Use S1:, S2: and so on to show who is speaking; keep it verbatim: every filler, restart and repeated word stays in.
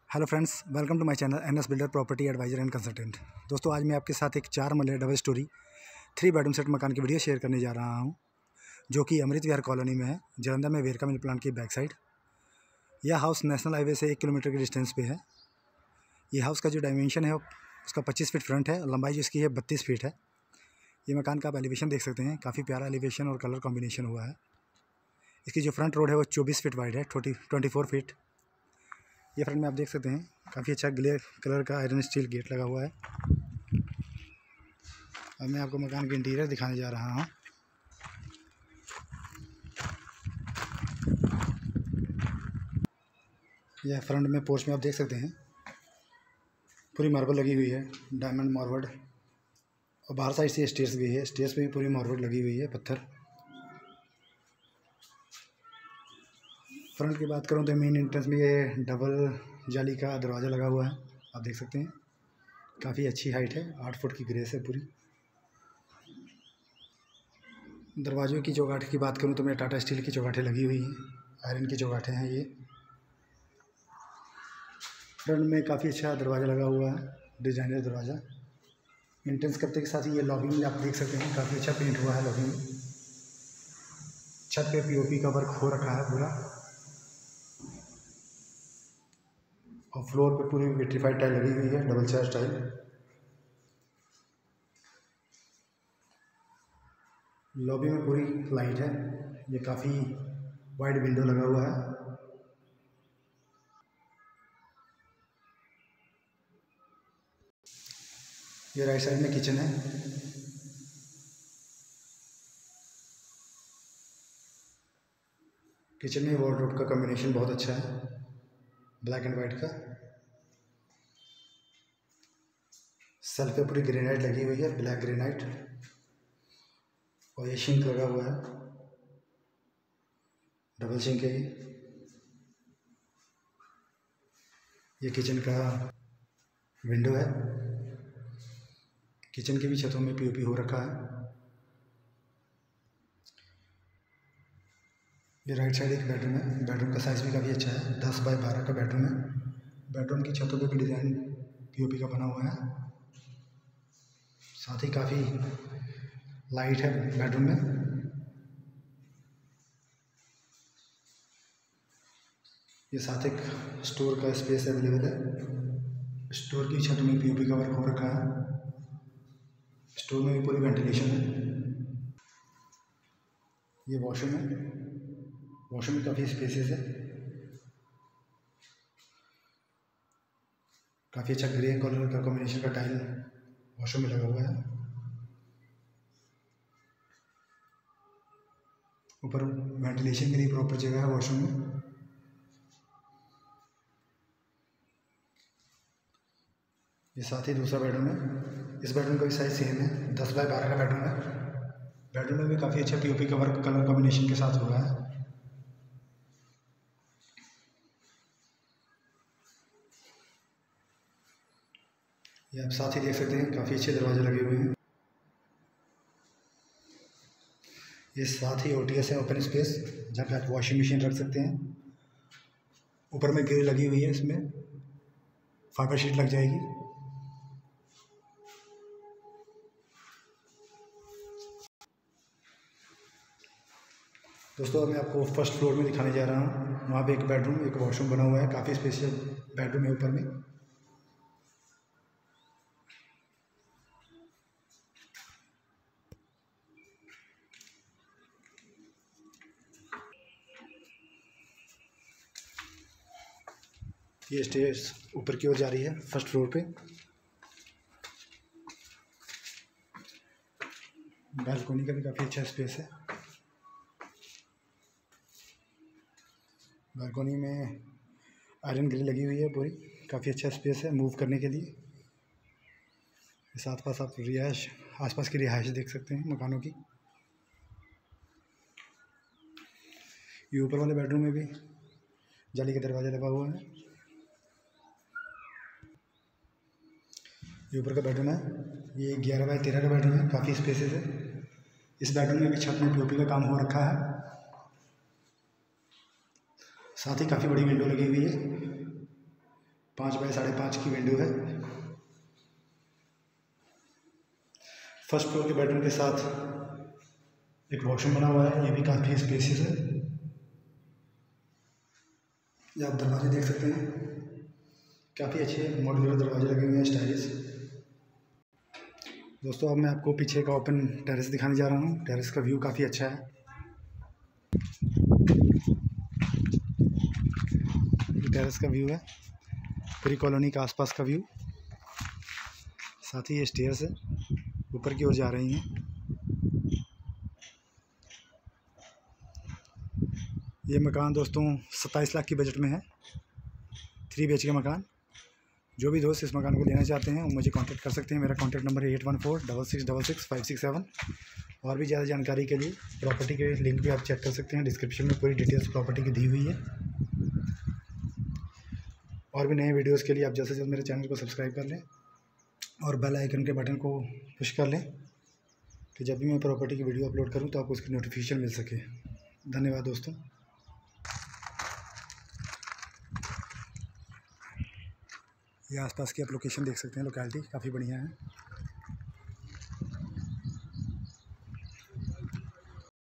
S1: Hello friends, welcome to my channel N S builder property advisor and consultant. दोस्तों, आज मैं आपके साथ एक चार मरले double story three bedroom set मकान की वीडियो शेयर करने जा रहा हूं, जो कि अमृत विहार कॉलोनी में है, जलंधर में, वेरका मिल प्लांट की बैक साइड। यह हाउस नेशनल हाईवे से एक किलोमीटर की डिस्टेंस पे है। ये हाउस का जो डायमेंशन है उसका पच्चीस फीट फ्रंट है, लंबाई जिसकी है बत्तीस फीट है। ये मकान का आप एलिवेशन देख सकते हैं, काफ़ी प्यारा एलिवेशन और कलर कॉम्बिनेशन हुआ है। इसकी जो फ्रंट रोड है वो चौबीस फीट वाइड है, ट्वेंटी ट्वेंटी फोर फीट। ये फ्रंट में आप देख सकते हैं काफ़ी अच्छा ग्ले कलर का आयरन स्टील गेट लगा हुआ है। अब मैं आपको मकान के इंटीरियर दिखाने जा रहा हूँ। यह फ्रंट में पोर्च में आप देख सकते हैं पूरी मार्बल लगी हुई है, डायमंड मार्बल, और बाहर साइड से स्टेयर्स भी है। स्टेयर्स पे भी पूरी मार्बल लगी हुई है, पत्थर। फ्रंट की बात करूँ तो मेन एंट्रेंस में ये डबल जाली का दरवाज़ा लगा हुआ है, आप देख सकते हैं। काफ़ी अच्छी हाइट है, आठ फुट की ग्रेस है पूरी। दरवाज़ों की चौगाठ की बात करूँ तो मेरे टाटा स्टील की चौगाठें लगी हुई हैं, आयरन की चौगाठें हैं ये। फ्रंट में काफ़ी अच्छा दरवाज़ा लगा हुआ है, डिजाइनर दरवाज़ा। एंट्रेंस करते के साथ ही ये लॉबी में आप देख सकते हैं काफ़ी अच्छा पेंट हुआ है लॉबी में। छत पे पीओपी का वर्क हो रखा है पूरा, और फ्लोर पे पूरी विट्रीफाइड टाइल लगी हुई है, डबल चार्ज टाइल। लॉबी में पूरी लाइट है, ये काफ़ी वाइड विंडो लगा हुआ है। ये राइट साइड में किचन है। किचन में वार्डरोब का कॉम्बिनेशन बहुत अच्छा है, ब्लैक एंड वाइट का। सेल्फ पे पूरी ग्रेनाइट लगी हुई है, ब्लैक ग्रेनाइट, और ये सिंक लगा हुआ है, डबल सिंक है ये। ये किचन का विंडो है। किचन की भी छतों में पीओपी हो रखा है। ये राइट साइड एक बेडरूम है। बेडरूम का साइज़ भी काफ़ी अच्छा है, दस बाय बारह का बेडरूम है। बेडरूम की छतों पे भी डिज़ाइन पीओपी का बना हुआ है, साथ ही काफ़ी लाइट है बेडरूम में। ये साथ एक स्टोर का स्पेस अवेलेबल है। स्टोर की छत में पीओपी का वर्क हो रखा है। स्टोर में भी पूरी वेंटिलेशन है। ये वॉशरूम है। वॉशरूम में काफ़ी स्पेसेस है, काफ़ी अच्छा ग्रे कलर का कॉम्बिनेशन का टाइल वॉशरूम में लगा हुआ है। ऊपर वेंटिलेशन के लिए प्रॉपर जगह है वॉशरूम में। ये साथ ही दूसरा बेडरूम है। इस बेडरूम का भी साइज सेम है, दस बाय बारह का बेडरूम है। बेडरूम में भी काफ़ी अच्छा पीओपी का वर्क कलर कॉम्बिनेशन के साथ हुआ है। ये आप साथ ही देख सकते हैं काफ़ी अच्छे दरवाजे लगे हुए हैं। ये साथ ही ओटीएस है, ओपन स्पेस, जहाँ पे आप वॉशिंग मशीन रख सकते हैं। ऊपर में ग्रिल लगी हुई है, इसमें फाइबर शीट लग जाएगी। दोस्तों, अब मैं आपको फर्स्ट फ्लोर में दिखाने जा रहा हूँ। वहाँ पे एक बेडरूम, एक वॉशरूम बना हुआ है, काफ़ी स्पेशियल बेडरूम है ऊपर में। ये स्टेयर्स ऊपर की ओर जा रही है फर्स्ट फ्लोर पे। बालकोनी का भी काफ़ी अच्छा स्पेस है। बालकोनी में आयरन ग्रिल लगी हुई है पूरी, काफ़ी अच्छा स्पेस है मूव करने के लिए। इस आस पास आप रिहाइश आसपास की रिहाइश देख सकते हैं मकानों की। ये ऊपर वाले बेडरूम में भी जाली का दरवाज़ा लगा हुआ है। ये ऊपर का बेडरूम है। ये ग्यारह बाई तेरह का बेडरूम है, काफ़ी स्पेसेस है। इस बेडरूम में भी छत में पीओपी का काम हो रखा है, साथ ही काफ़ी बड़ी विंडो लगी हुई है। पाँच बाई साढ़े पाँच की विंडो है। फर्स्ट फ्लोर के बेडरूम के साथ एक वॉशरूम बना हुआ है, ये भी काफ़ी स्पेसियस है। ये आप दरवाजे देख सकते हैं, काफ़ी अच्छे मॉड्यूलर दरवाजे लगे हुए हैं, स्टाइलिश। दोस्तों अब मैं आपको पीछे का ओपन टेरेस दिखाने जा रहा हूँ। टेरेस का व्यू काफ़ी अच्छा है। टेरेस का व्यू है, पूरी कॉलोनी का आसपास का व्यू। साथ ही ये स्टेयर्स है, ऊपर की ओर जा रही हैं। ये मकान दोस्तों सत्ताईस लाख की बजट में है, थ्री बी एच के मकान। जो भी दोस्त इस मकान को लेना चाहते हैं वो मुझे कांटेक्ट कर सकते हैं। मेरा कांटेक्ट नंबर है eight one four double six double six five six seven. और भी ज़्यादा जानकारी के लिए प्रॉपर्टी के लिंक भी आप चेक कर सकते हैं, डिस्क्रिप्शन में पूरी डिटेल्स प्रॉपर्टी की दी हुई है। और भी नए वीडियोज़ के लिए आप जल्द से जल्द मेरे चैनल को सब्सक्राइब कर लें और बेल आइकन के बटन को पुश कर लें कि जब भी मैं प्रॉपर्टी की वीडियो अपलोड करूं तो आपको उसकी नोटिफिकेशन मिल सके। धन्यवाद दोस्तों। ये आसपास की आप लोकेशन देख सकते हैं, लोकेलिटी काफ़ी बढ़िया है।